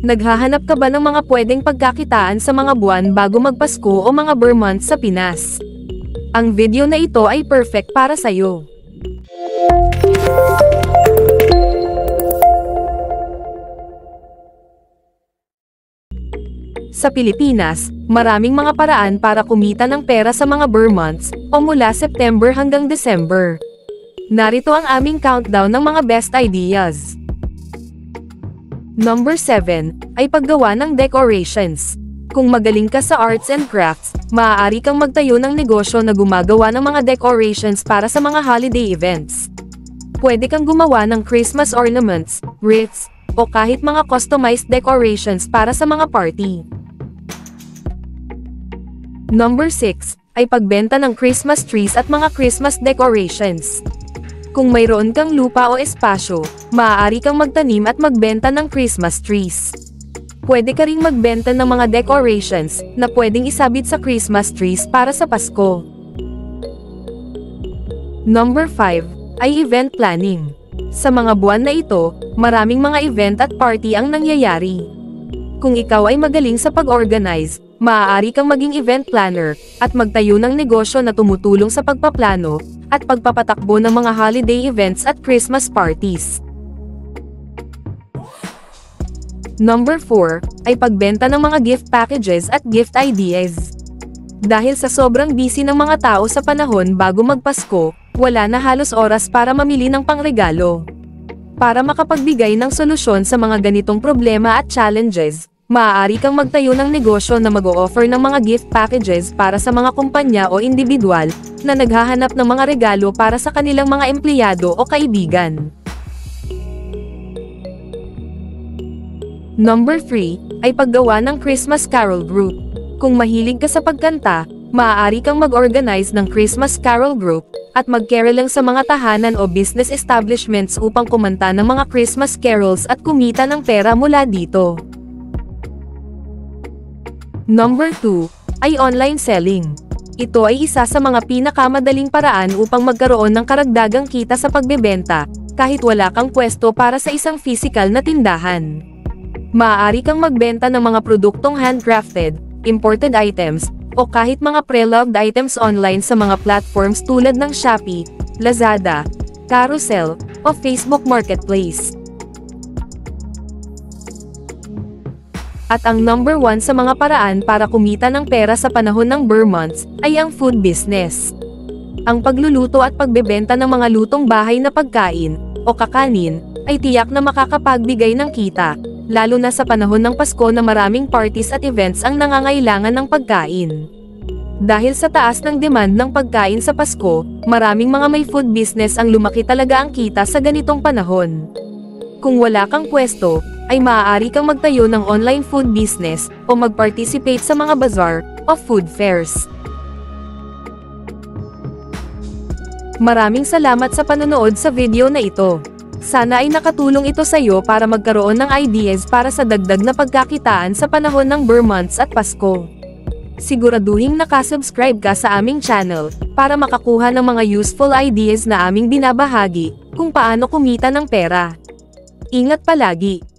Naghahanap ka ba ng mga pwedeng pagkakitaan sa mga buwan bago magpasko o mga Burr months sa Pinas? Ang video na ito ay perfect para sa'yo. Sa Pilipinas, maraming mga paraan para kumita ng pera sa mga Burr months, o mula September hanggang December. Narito ang aming countdown ng mga best ideas. Number 7, ay paggawa ng decorations. Kung magaling ka sa arts and crafts, maaari kang magtayo ng negosyo na gumagawa ng mga decorations para sa mga holiday events. Pwede kang gumawa ng Christmas ornaments, wreaths, o kahit mga customized decorations para sa mga party. Number 6, ay pagbenta ng Christmas trees at mga Christmas decorations. Kung mayroon kang lupa o espasyo, maaari kang magtanim at magbenta ng Christmas trees. Pwede ka ring magbenta ng mga decorations na pwedeng isabit sa Christmas trees para sa Pasko. Number 5, ay event planning. Sa mga buwan na ito, maraming mga event at party ang nangyayari. Kung ikaw ay magaling sa pag-organize, maaari kang maging event planner, at magtayo ng negosyo na tumutulong sa pagpaplano, at pagpapatakbo ng mga holiday events at Christmas parties. Number 4, ay pagbenta ng mga gift packages at gift ideas. Dahil sa sobrang busy ng mga tao sa panahon bago magpasko, wala na halos oras para mamili ng pangregalo. Para makapagbigay ng solusyon sa mga ganitong problema at challenges, maaari kang magtayo ng negosyo na mag-o-offer ng mga gift packages para sa mga kumpanya o individual na naghahanap ng mga regalo para sa kanilang mga empleyado o kaibigan. Number 3, ay paggawa ng Christmas Carol Group. Kung mahilig ka sa pagkanta, maaari kang mag-organize ng Christmas Carol Group, at mag-caroling sa mga tahanan o business establishments upang kumanta ng mga Christmas carols at kumita ng pera mula dito. Number 2, ay online selling. Ito ay isa sa mga pinakamadaling paraan upang magkaroon ng karagdagang kita sa pagbebenta, kahit wala kang pwesto para sa isang physical na tindahan. Maaari kang magbenta ng mga produktong handcrafted, imported items, o kahit mga pre-loved items online sa mga platforms tulad ng Shopee, Lazada, Carousel, o Facebook Marketplace. At ang number 1 sa mga paraan para kumita ng pera sa panahon ng Burr months, ay ang food business. Ang pagluluto at pagbebenta ng mga lutong bahay na pagkain, o kakanin, ay tiyak na makakapagbigay ng kita, lalo na sa panahon ng Pasko na maraming parties at events ang nangangailangan ng pagkain. Dahil sa taas ng demand ng pagkain sa Pasko, maraming mga may food business ang lumaki talaga ang kita sa ganitong panahon. Kung wala kang pwesto, ay maaari kang magtayo ng online food business, o mag-participate sa mga bazaar, o food fairs. Maraming salamat sa panonood sa video na ito. Sana ay nakatulong ito sa iyo para magkaroon ng ideas para sa dagdag na pagkakitaan sa panahon ng Burr months at Pasko. Siguraduhing nakasubscribe ka sa aming channel, para makakuha ng mga useful ideas na aming binabahagi, kung paano kumita ng pera. Ingat palagi!